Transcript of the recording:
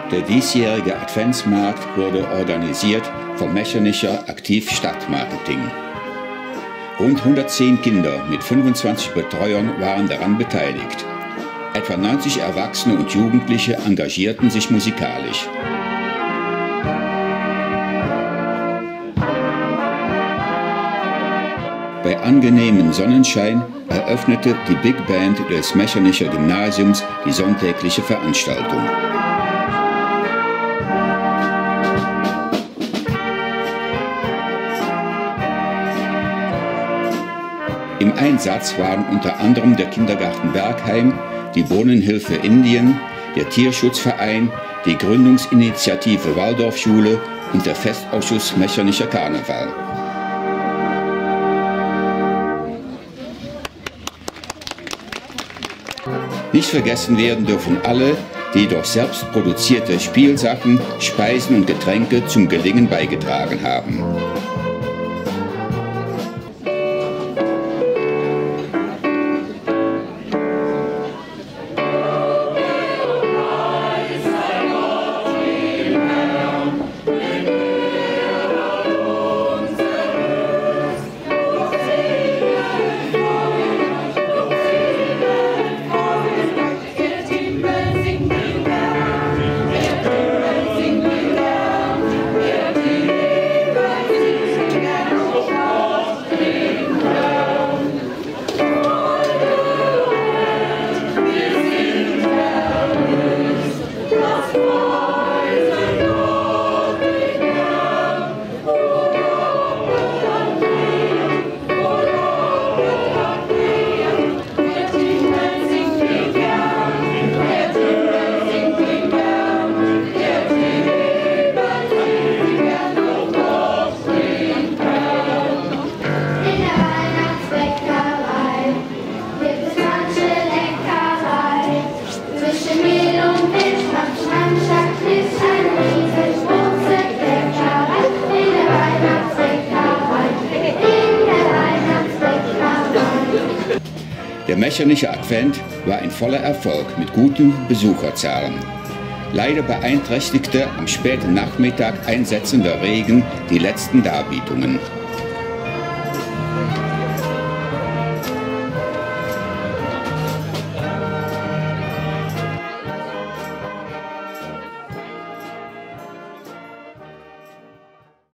Der diesjährige Adventsmarkt wurde organisiert vom Mechernicher Aktiv Stadtmarketing. Rund 110 Kinder mit 25 Betreuern waren daran beteiligt. Etwa 90 Erwachsene und Jugendliche engagierten sich musikalisch. Bei angenehmem Sonnenschein eröffnete die Big Band des Mechernicher Gymnasiums die sonntägliche Veranstaltung. Im Einsatz waren unter anderem der Kindergarten Bergheim, die Brunnenhilfe Indien, der Tierschutzverein, die Gründungsinitiative Waldorfschule und der Festausschuss Mechernicher Karneval. Nicht vergessen werden dürfen alle, die durch selbst produzierte Spielsachen, Speisen und Getränke zum Gelingen beigetragen haben. Der Mechernische Advent war ein voller Erfolg mit guten Besucherzahlen. Leider beeinträchtigte am späten Nachmittag einsetzender Regen die letzten Darbietungen.